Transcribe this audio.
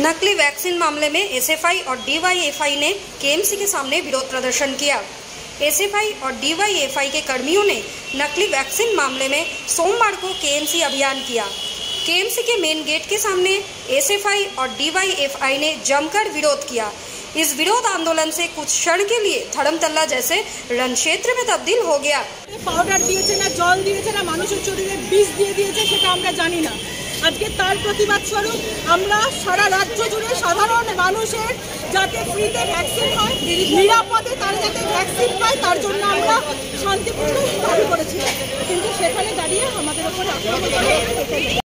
नकली वैक्सीन मामले में एसएफआई और डीवाईएफआई ने केएमसी के सामने विरोध प्रदर्शन किया। एसएफआई और डीवाईएफआई के कर्मियों ने नकली वैक्सीन मामले में सोमवार को केएमसी अभियान किया। केएमसी के मेन गेट के सामने एसएफआई और डीवाईएफआई ने जमकर विरोध किया। इस विरोध आंदोलन से कुछ क्षण के लिए धर्मतल्ला जैसे रण क्षेत्र में तब्दील हो गया। पाउडार दिए ना जल दिए ना मानुषेर शरीरे विष दिए सेटा आमरा जानी ना। आज के तार प्रतिबाद स्वरूप आमरा सारा राज्य जुड़े साधारण मानुषेर जाते फ्रीते वैक्सीन हय निरापदे तारा जाते वैक्सीन पाय तार जोन्नो आमरा शांतिपूर्ण दाबी करेছিলাম, কিন্তু সেখানে দাঁড়িয়ে আমাদের উপর আক্রমণ করে।